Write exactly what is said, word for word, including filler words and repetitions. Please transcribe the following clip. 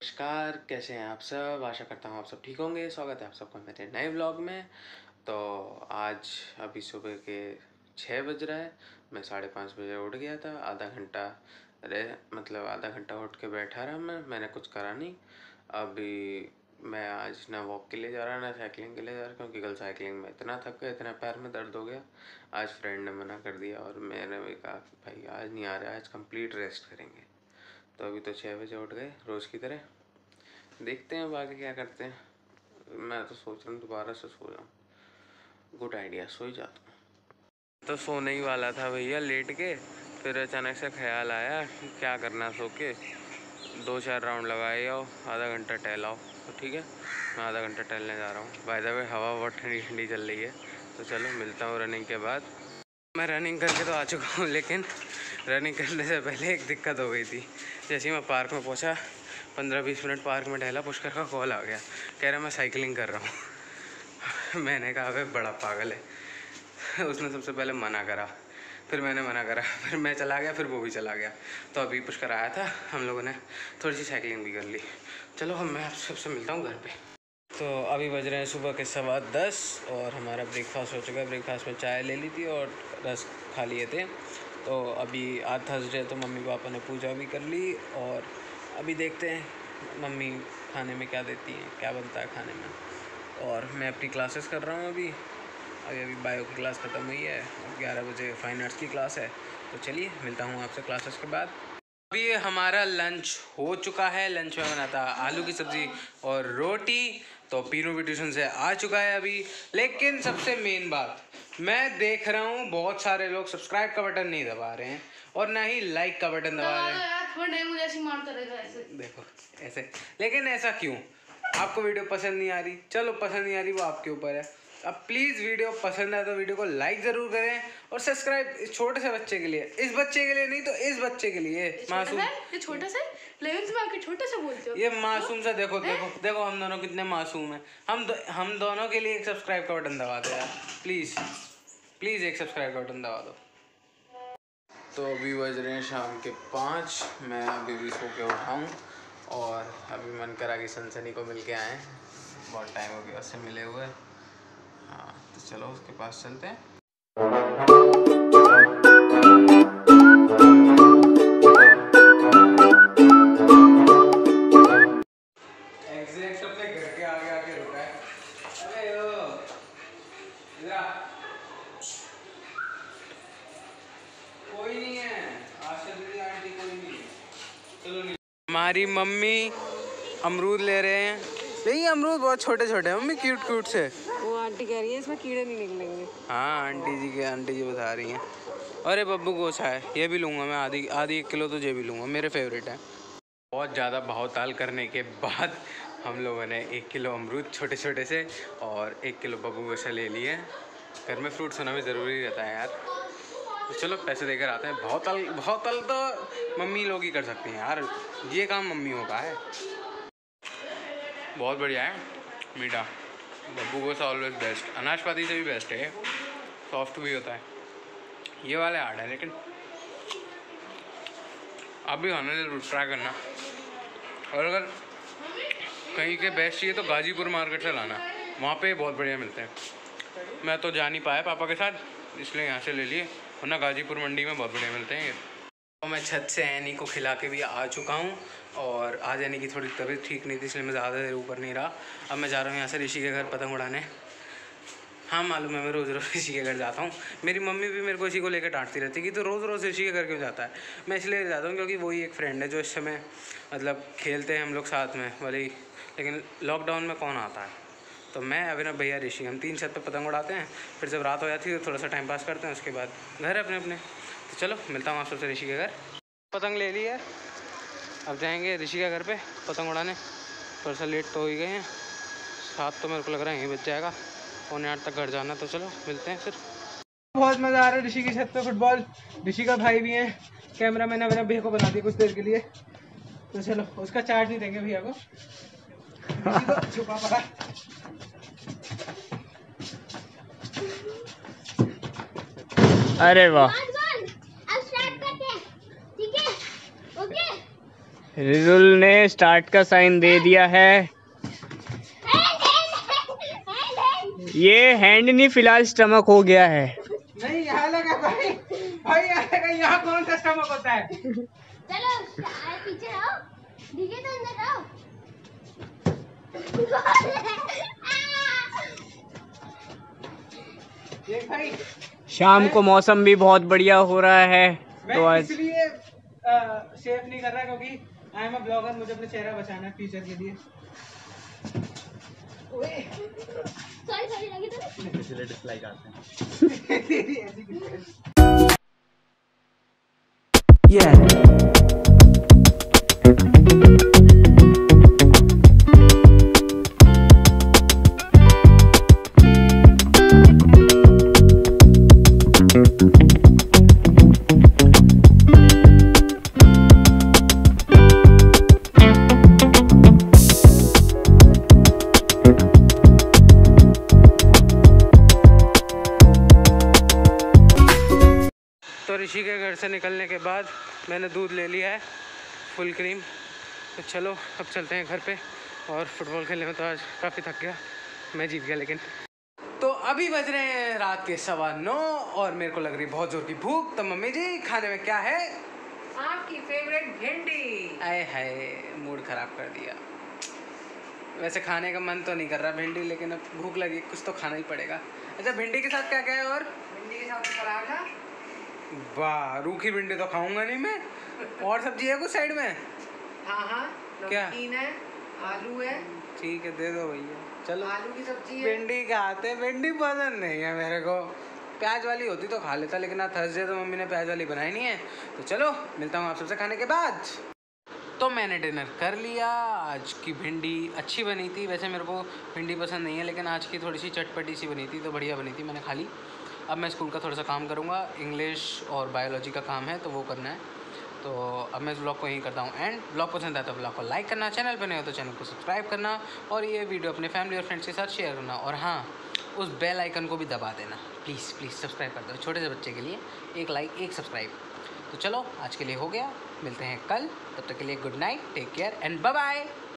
नमस्कार, कैसे हैं आप सब। आशा करता हूँ आप सब ठीक होंगे। स्वागत है आप सबका मेरे नए व्लॉग में। तो आज अभी सुबह के छः बज रहा है। मैं साढ़े पाँच बजे उठ गया था। आधा घंटा रह मतलब आधा घंटा उठ के बैठा रहा मैं मैंने कुछ करा नहीं। अभी मैं आज ना वॉक के लिए जा रहा ना साइकिलिंग के लिए जा रहा, क्योंकि कल साइकिलिंग में इतना थक गया, इतना पैर में दर्द हो गया। आज फ्रेंड ने मना कर दिया और मैंने भी कहा कि भाई आज नहीं आ रहा, आज कंप्लीट रेस्ट करेंगे। तो अभी तो छः बजे उठ गए रोज़ की तरह। देखते हैं अब आगे क्या करते हैं। मैं तो सोच रहा हूँ दोबारा से सो जाऊँ। गुड आइडिया, सो ही जाता हूँ। तो सोने ही वाला था भैया लेट के, फिर अचानक से ख्याल आया कि क्या करना सो के। दो चार राउंड लगाए आओ, आधा घंटा टहलाओ। तो ठीक है, मैं आधा घंटा टहलने जा रहा हूँ। बाय द वे हवा बहुत ठंडी ठंडी चल रही है। तो चलो मिलता हूँ रनिंग के बाद। मैं रनिंग करके तो आ चुका हूँ, लेकिन रनिंग करने से पहले एक दिक्कत हो गई थी। जैसे ही मैं पार्क में पहुँचा, पंद्रह बीस मिनट पार्क में टहला, पुष्कर का कॉल आ गया, कह रहा मैं साइकिलिंग कर रहा हूँ। मैंने कहा अबे बड़ा पागल है। उसने सबसे पहले मना करा, फिर मैंने मना करा, फिर मैं चला गया, फिर वो भी चला गया। तो अभी पुष्कर आया था, हम लोगों ने थोड़ी सी साइकिलिंग भी कर ली। चलो हम मैं आप सबसे मिलता हूँ घर पे। तो अभी बज रहे हैं सुबह के सवा दस और हमारा ब्रेकफास्ट हो चुका है। ब्रेकफास्ट में चाय ले ली थी और रस खा लिए थे। तो अभी आज थर्सडे तो मम्मी पापा ने पूजा भी कर ली और अभी देखते हैं मम्मी खाने में क्या देती हैं, क्या बनता है खाने में। और मैं अपनी क्लासेस कर रहा हूँ अभी अभी अभी बायो की क्लास ख़त्म हुई है। ग्यारह बजे फाइन आर्ट्स की क्लास है। तो चलिए मिलता हूँ आपसे क्लासेस के बाद। अभी हमारा लंच हो चुका है। लंच में बना था आलू की सब्ज़ी और रोटी। तो पीनू भी ट्यूशन से आ चुका है अभी। लेकिन सबसे मेन बात, मैं देख रहा हूँ बहुत सारे लोग सब्सक्राइब का बटन नहीं दबा रहे हैं और ना ही लाइक का बटन दबा रहे हैं। मुझे ऐसे मारता रहेगा ऐसे। देखो ऐसे, लेकिन ऐसा क्यों? आपको वीडियो पसंद नहीं आ रही, चलो पसंद नहीं आ रही वो आपके ऊपर है। अब प्लीज़ वीडियो पसंद है तो वीडियो को लाइक ज़रूर करें और सब्सक्राइब। इस छोटे से बच्चे के लिए, इस बच्चे के लिए नहीं तो इस बच्चे के लिए, मासूम। ये छोटा सा इलेवेंथ में आके छोटा सा बोलते हो, ये मासूम सा। देखो देखो देखो हम दोनों कितने मासूम हैं। हम दो, हम दोनों के लिए एक सब्सक्राइब का बटन दबा दो यार, प्लीज़ प्लीज़ एक सब्सक्राइब का बटन दबा दो। तो अभी बज रहे हैं शाम के पाँच। मैं अभी भी सो के उठा हूँ और अभी मन करा कि सनसनी को मिल के आएँ। बहुत टाइम हो गया उससे मिले हुए। हाँ तो चलो उसके पास चलते हैं। एग्जैक्ट अपने घर के आगे आके रुका है। अरे ओ कोई नहीं है, आशा दीदी आंटी कोई नहीं है। चलो नहीं। हमारी मम्मी अमरूद ले रहे हैं। नहीं अमरूद बहुत छोटे छोटे हैं मम्मी, क्यूट क्यूट से। वो आंटी कह रही है इसमें कीड़े नहीं निकलेंगे। हाँ आंटी जी के आंटी जी बता रही हैं। अरे बब्बू गोशा है, ये भी लूँगा मैं। आधी आधी एक किलो तो ये भी लूँगा, मेरे फेवरेट है। बहुत ज़्यादा भाव ताल करने के बाद हम लोगों ने एक किलो अमरूद छोटे छोटे से और एक किलो बब्बू गोशा ले लिए। घर में फ्रूट्स होना भी ज़रूरी रहता है यार। तो चलो पैसे देकर आते हैं। भाव ताल भाव ताल तो मम्मी लोग ही कर सकती हैं यार, ये काम मम्मियों का है। बहुत बढ़िया है, मीठा। बब्बू गोशा ऑलवेज बेस्ट। अनाशपाती से भी बेस्ट है, सॉफ्ट भी होता है। ये वाले हार्ड है, लेकिन आप भी खाने जरूर ट्राई करना। और अगर कहीं के बेस्ट चाहिए तो गाजीपुर मार्केट से लाना, वहाँ पे बहुत बढ़िया मिलते हैं। मैं तो जा नहीं पाया पापा के साथ, इसलिए यहाँ से ले लिए, वरना गाजीपुर मंडी में बहुत बढ़िया मिलते हैं ये। तो मैं छत से एनी को खिला के भी आ चुका हूँ और आज एनी की थोड़ी तबीयत ठीक नहीं थी, इसलिए मैं ज़्यादा देर ऊपर नहीं रहा। अब मैं जा रहा हूँ यहाँ से ऋषि के घर पतंग उड़ाने। हाँ मालूम है, मैं रोज़ रोज़ ऋषि के घर जाता हूँ। मेरी मम्मी भी मेरे को इसी को लेकर डांटती रहती है कि तो रोज़ रोज़ ऋषि के घर क्यों जाता है। मैं इसलिए जाता हूँ क्योंकि वही एक फ्रेंड है जो इस समय मतलब खेलते हैं हम लोग साथ में भले ही, लेकिन लॉकडाउन में कौन आता है। तो मैं अभिनव भैया ऋषि, हम तीन छत पे पतंग उड़ाते हैं। फिर जब रात हो जाती है तो थोड़ा सा टाइम पास करते हैं, उसके बाद घर अपने अपने। तो चलो मिलता हूँ आप सबसे ऋषि के घर। पतंग ले ली है, अब जाएंगे ऋषि के घर पे पतंग उड़ाने। थोड़ा सा लेट तो हो ही गए हैं, सात तो मेरे को लग रहा है यहीं बच जाएगा। पौने आठ तक घर जाना। तो चलो मिलते हैं फिर। बहुत मज़ा आ रहा है ऋषि की छत पे फुटबॉल। ऋषि का भाई भी है, कैमरा मैंने अपने भैया को बना दिया कुछ देर के लिए। तो चलो उसका चार्ज नहीं देंगे भैया को, तो छुपा पड़ा। अरे वाह, अब स्टार्ट करते हैं, ठीक है? ओके रिजुल ने स्टार्ट का साइन दे दिया है। ये हैंड नहीं, फिलहाल स्टमक हो गया है। नहीं यहाँ लगा भाई, भाई यहाँ लगा, यहाँ कौन सा स्टमक होता है। चलो पीछे रहो, डीजे तो अंदर रहो। देख भाई, शाम को मौसम भी बहुत बढ़िया हो रहा है, मैं तो आज इसलिए शेव नहीं कर रहा क्योंकि आई एम अ ब्लॉगर, मुझे अपना चेहरा बचाना है फ्यूचर के लिए। सॉरी सॉरी लगी तो इसलिए डिसलाइक आते हैं। Yeah. तो ऋषि के घर से निकलने के बाद मैंने दूध ले लिया है फुल क्रीम। तो चलो अब चलते हैं घर पे। और फुटबॉल खेलने में तो आज काफ़ी थक गया, मैं जीत गया लेकिन। तो अभी बज रहे हैं रात के सवा नौ और मेरे को लग रही बहुत ज़ोर की भूख। तो मम्मी जी खाने में क्या है? आपकी फेवरेट भिंडी। आए हाय, मूड ख़राब कर दिया। वैसे खाने का मन तो नहीं कर रहा भिंडी, लेकिन अब भूख लगी, कुछ तो खाना ही पड़ेगा। अच्छा भिंडी के साथ क्या क्या है? और भिंडी के साथ पराठा। वाह, रूखी भिंडी तो खाऊंगा नहीं मैं। और सब्जी है कुछ साइड में? हाँ हाँ, क्या? नमकीन है, आलू है। ठीक है दे दो भैया। चलो आलू की सब्जी है। भिंडी खाते, भिंडी पसंद नहीं है मेरे को। प्याज वाली होती तो खा लेता, लेकिन आज थर्सडे तो मम्मी ने प्याज वाली बनाई नहीं है। तो चलो मिलता हूँ आप सबसे खाने के बाद। तो मैंने डिनर कर लिया। आज की भिंडी अच्छी बनी थी। वैसे मेरे को भिंडी पसंद नहीं है, लेकिन आज की थोड़ी सी चटपटी सी बनी थी तो बढ़िया बनी थी, मैंने खा ली। अब मैं स्कूल का थोड़ा सा काम करूँगा, इंग्लिश और बायोलॉजी का काम है तो वो करना है। तो अब मैं इस ब्लॉग को यहीं करता हूँ एंड। ब्लॉग पसंद आया तो ब्लॉग को लाइक करना, चैनल पर नहीं हो तो चैनल को सब्सक्राइब करना और ये वीडियो अपने फैमिली और फ्रेंड्स के साथ शेयर करना। और हाँ, उस बेल आइकन को भी दबा देना प्लीज़ प्लीज़। सब्सक्राइब कर दो, छोटे से बच्चे के लिए एक लाइक एक सब्सक्राइब। तो चलो आज के लिए हो गया, मिलते हैं कल, तब तक के लिए good night, take care and bye bye.